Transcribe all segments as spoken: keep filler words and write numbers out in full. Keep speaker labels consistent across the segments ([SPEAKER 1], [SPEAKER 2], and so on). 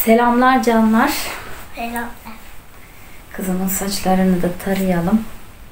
[SPEAKER 1] Selamlar canlar.
[SPEAKER 2] Selamlar.
[SPEAKER 1] Kızımın saçlarını da tarayalım.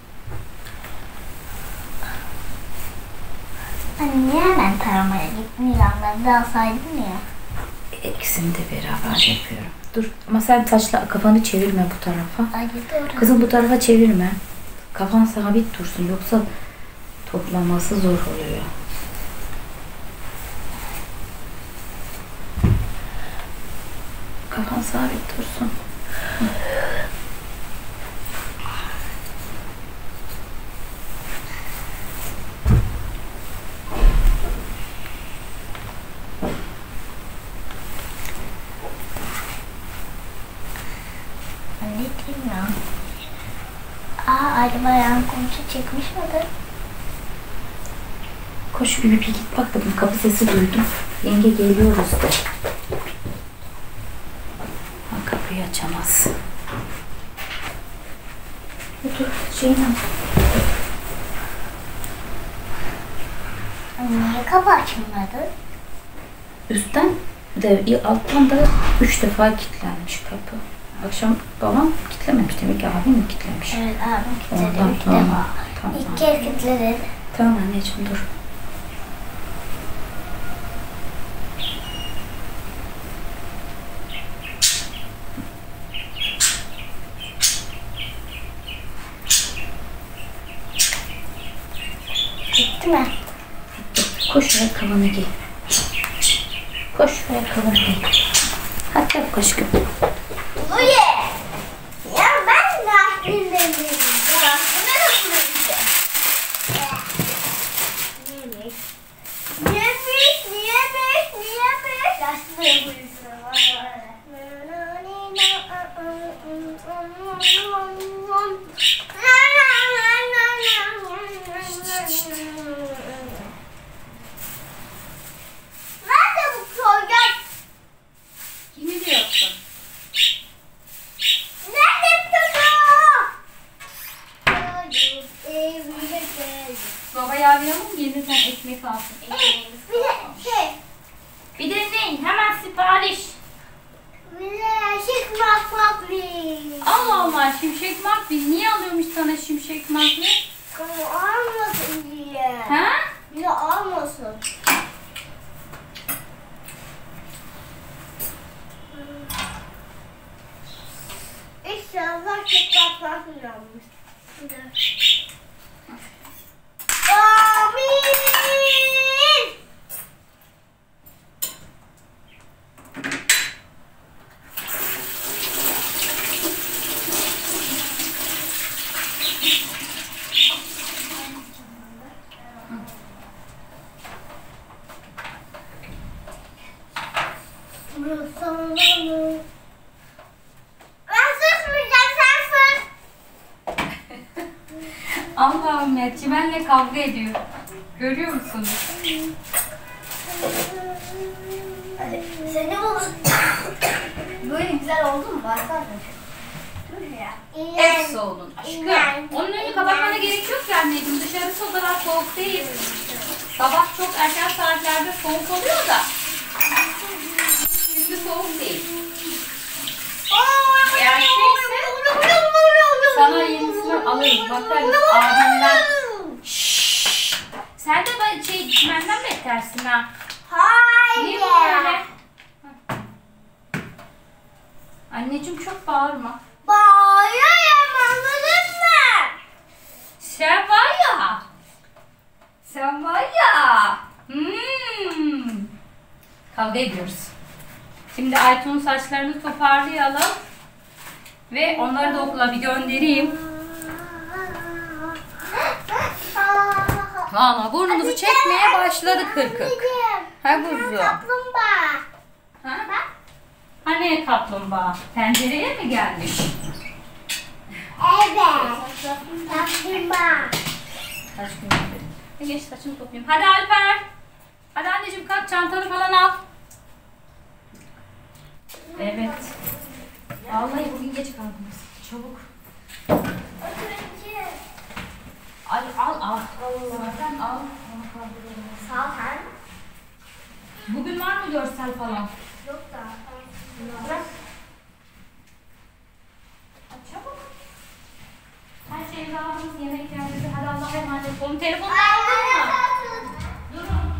[SPEAKER 2] Anne niye hemen taramaya gittin? Yanlarında alsaydın ya.
[SPEAKER 1] İkisini de beraber yapıyorum. Dur ama sen saçla kafanı çevirme bu tarafa.
[SPEAKER 2] Ay doğru.
[SPEAKER 1] Kızım bu tarafa çevirme. Kafan sabit dursun yoksa toplaması zor oluyor. Kafan sabit dursun. Hı.
[SPEAKER 2] Anneciğim ya. Aa acaba ayağın komşu çekmiş midir?
[SPEAKER 1] Koş bir bir git bak bakayım, kapı sesi duydum. Yenge geliyoruz de. Ha, kapıyı açamaz. Dur Zeynep.
[SPEAKER 2] Niye kapı açılmadı?
[SPEAKER 1] Üstten de alttan da üç defa kilitlenmiş kapı. Akşam babam kilitlememiş, demek ki abim mi kilitlemiş?
[SPEAKER 2] Evet abim kilitledi
[SPEAKER 1] Ondan,
[SPEAKER 2] ilk
[SPEAKER 1] tamam,
[SPEAKER 2] defa.
[SPEAKER 1] tamam.
[SPEAKER 2] İlk kez kilitledi.
[SPEAKER 1] Tamam anneciğim dur.
[SPEAKER 2] Gitti mi?
[SPEAKER 1] Koş ayakkabını giy. Koş ayakkabını giy. Hadi yap aşkım.
[SPEAKER 2] Uye! Ya ben de aklımda değilim. Ya bu ne nasıl bir şey? Niyemiş? Niyemiş? Niyemiş? Niyemiş? Yaşlı yapıyorsun. Nerede bu program?
[SPEAKER 1] Kimi diyorsun?
[SPEAKER 2] Nerede çocuğum? Çocuk evine geldi.
[SPEAKER 1] Babaya arayalım mı? Yeniden ekmek alsın.
[SPEAKER 2] Bir de şey,
[SPEAKER 1] Bir de ne? Hemen sipariş.
[SPEAKER 2] bir de şıkmak makli.
[SPEAKER 1] Allah Allah, Şimşek Makbul. Niye alıyormuş sana Şimşek Makbul?
[SPEAKER 2] Ama almasın diye.
[SPEAKER 1] Ha?
[SPEAKER 2] Bir de almasın. İnşallah şıkmak makli almış. Amin. Ben susmayacağım, sen sus.
[SPEAKER 1] Allah'ım ya, çimenle kavga ediyor. Görüyor musunuz?
[SPEAKER 2] Hadi sen ne buldun? Böyle güzel oldu mu? Baksana. Dur ya.
[SPEAKER 1] Hepsi olun aşkım. Onun önünü kapatmana gerek yok ki anneciğim. Dışarısı o kadar soğuk değil. Sabah çok erken saatlerde soğuk oluyor da. Şimdi soğuk değil. Eğer şeyse sana yenisini alırız. Bakarız abimden. Şşş. Sen de böyle şey çimenden beklersin ha. Niye
[SPEAKER 2] Hayır.
[SPEAKER 1] böyle? Anneciğim çok bağırma.
[SPEAKER 2] Bağırıyorum, anladın mı?
[SPEAKER 1] Sen var ya. Sen var ya. Hmm. Kavga ediyoruz. Şimdi Aytun'un saçlarını toparlayalım. Ve onları da okula bir göndereyim. Valla burnumuzu çekmeye başladı kırkık. Ha kuzu.
[SPEAKER 2] Kaplumbağa.
[SPEAKER 1] Ha? Hani kaplumbağa? Pencereye mi gelmiş?
[SPEAKER 2] Evet. Kaplumbağa.
[SPEAKER 1] Kaç gün oldu? E geç saçımı toplayayım. Hadi Alper. Hadi anneciğim kalk, çantanı falan al. Evet. Vallahi bugün geç kaldınız. Çabuk. Al al al. Zaten al. Onu kaldıralım.
[SPEAKER 2] Sağ sen.
[SPEAKER 1] Bugün var mı görsel falan?
[SPEAKER 2] Yok da.
[SPEAKER 1] Bırak. Çabuk. Her şeyi aldınız, yemek yerinizi. Hadi Allah'a emanet olun. Telefonu aldın mı? Durun.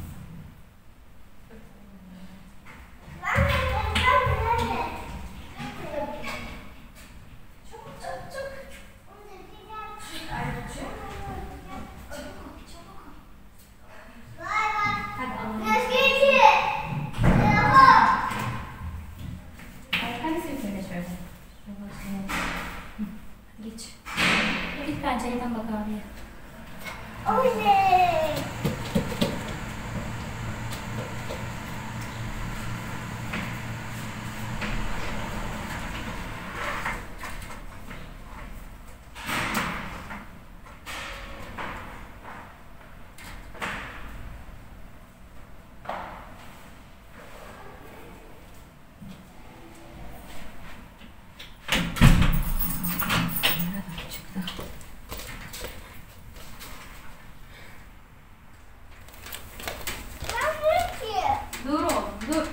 [SPEAKER 1] Geç. Git pencereden bak abiye.
[SPEAKER 2] Oley!
[SPEAKER 1] Dur oğlum, dur.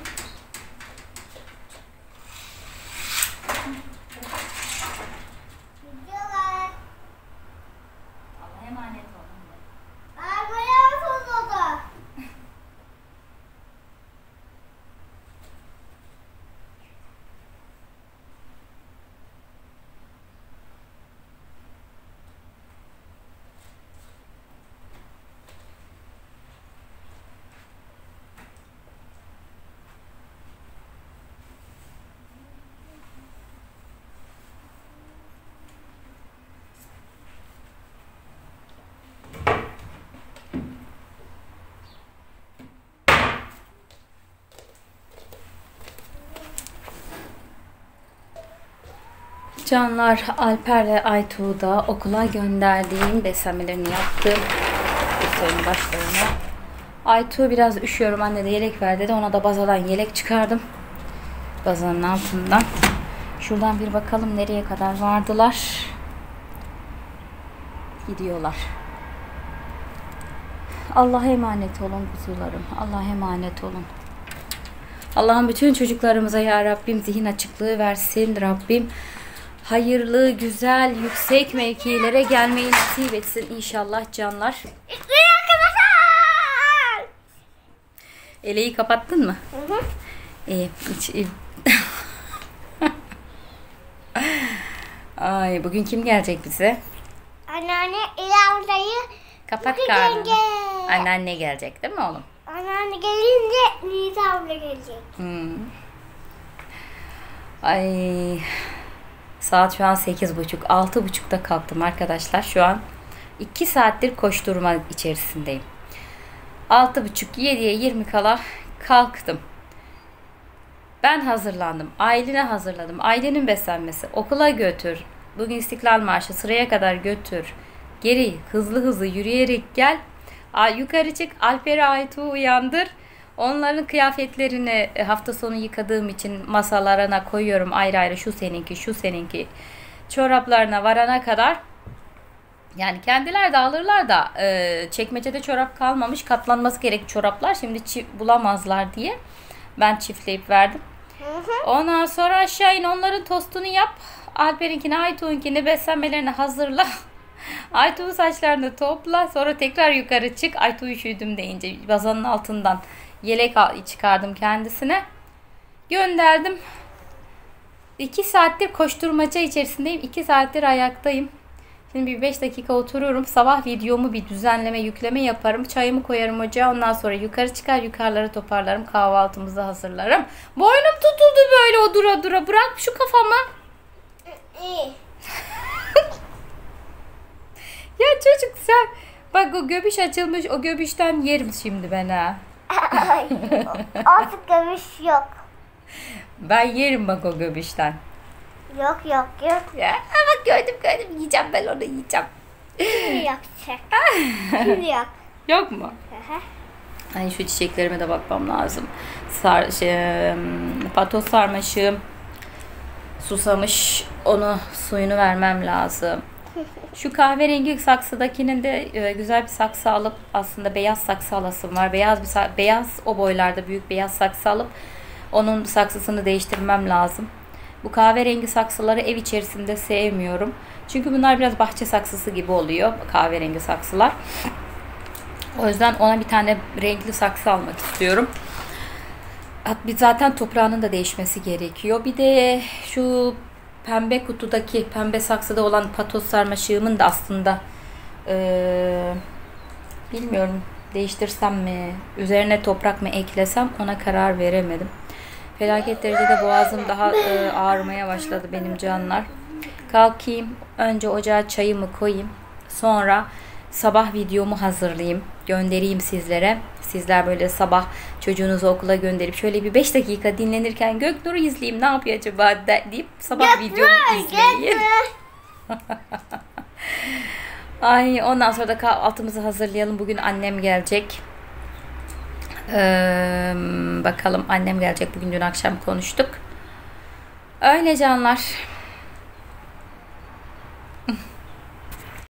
[SPEAKER 2] Gidiyorlar.
[SPEAKER 1] Allah'a emanet olun.
[SPEAKER 2] Arabaya atıldı.
[SPEAKER 1] Canlar, Alper'le Aytuğ'u da okula gönderdiğim beslenmelerini yaptım. Beslemenin başlarına. Aytuğ biraz üşüyorum anne de yelek ver dedi. Ona da bazadan yelek çıkardım. Bazanın altından. Şuradan bir bakalım nereye kadar vardılar. Gidiyorlar. Allah'a emanet olun kuzularım. Allah'a emanet olun. Allah'ım bütün çocuklarımıza ya Rabbim zihin açıklığı versin. Rabbim hayırlı, güzel, yüksek mevkilere gelmeyi nasip etsin inşallah canlar. Eleği kapattın mı?
[SPEAKER 2] Hı hı.
[SPEAKER 1] İyi. Hiç, iyi. Ay, bugün kim gelecek bize?
[SPEAKER 2] Anneanne İlavda'yı
[SPEAKER 1] Kapat
[SPEAKER 2] bugün
[SPEAKER 1] karnını.
[SPEAKER 2] yenge.
[SPEAKER 1] Anneanne gelecek değil mi oğlum?
[SPEAKER 2] Anneanne gelince Nisa abla gelecek.
[SPEAKER 1] Hmm. Ay. Saat şu an sekiz buçuk. altı buçukta kalktım arkadaşlar. Şu an iki saattir koşturma içerisindeyim. altı buçuk yediye yirmi kala kalktım. Ben hazırlandım. Ailene hazırladım. Ailenin beslenmesi. Okula götür. Bugün İstiklal Marşı sıraya kadar götür. Geri hızlı hızlı yürüyerek gel. Yukarı çık. Alper'i Aytuğ'u uyandır. Onların kıyafetlerini hafta sonu yıkadığım için masalarına koyuyorum ayrı ayrı. Şu seninki, şu seninki. Çoraplarına varana kadar. Yani kendiler de alırlar da e, çekmecede çorap kalmamış. Katlanması gerek çoraplar. Şimdi çift bulamazlar diye ben çiftleyip verdim. Ondan sonra aşağı in, onların tostunu yap. Alper'inkini, Aytuğ'unkini, beslenmelerini hazırla. Aytuğ saçlarını topla. Sonra tekrar yukarı çık. Aytuğ üşüdüm deyince bazanın altından yelek çıkardım kendisine. Gönderdim. iki saattir koşturmaca içerisindeyim. iki saattir ayaktayım. Şimdi bir beş dakika otururum. Sabah videomu bir düzenleme, yükleme yaparım. Çayımı koyarım ocağa. Ondan sonra yukarı çıkar, yukarıları toparlarım. Kahvaltımızı hazırlarım. Boynum tutuldu böyle o dura dura. Bırak şu kafamı.
[SPEAKER 2] İyi.
[SPEAKER 1] Ya çocuk sen. Bak o göbüş açılmış. O göbüşten yerim şimdi ben ha.
[SPEAKER 2] Artık görüş yok.
[SPEAKER 1] Ben yerim bak o göbüşten.
[SPEAKER 2] Yok yok yok.
[SPEAKER 1] Ya bak gördüm gördüm. Yiyeceğim ben onu yiyeceğim.
[SPEAKER 2] Şimdi yapacak. Şimdi yap.
[SPEAKER 1] Yok mu? Ay şu çiçeklerime de bakmam lazım. Sar, şey, patos sarmaşığım susamış. Onu suyunu vermem lazım. Şu kahverengi saksıdakinin de e, güzel bir saksı alıp aslında beyaz saksı alasım var. Beyaz bir beyaz o boylarda büyük beyaz saksı alıp Onun saksısını değiştirmem lazım. Bu kahverengi saksıları ev içerisinde sevmiyorum. Çünkü bunlar biraz bahçe saksısı gibi oluyor. Kahverengi saksılar. O yüzden ona bir tane renkli saksı almak istiyorum. Bir zaten toprağının da değişmesi gerekiyor. Bir de şu pembe kutudaki, pembe saksıda olan patos sarmaşığımın da aslında ee, bilmiyorum değiştirsem mi, üzerine toprak mı eklesem, ona karar veremedim. Felaket derecede boğazım daha e, ağrımaya başladı benim canlar. Kalkayım, önce ocağa çayımı koyayım. Sonra sabah videomu hazırlayayım, göndereyim sizlere. Sizler böyle sabah çocuğunuzu okula gönderip şöyle bir beş dakika dinlenirken Göknur'u izleyeyim, ne yapıyor acaba deyip sabah videomu izleyin. Ay, ondan sonra da kahvaltımızı hazırlayalım. Bugün annem gelecek. Ee, bakalım, annem gelecek bugün, dün akşam konuştuk. Öyle canlar.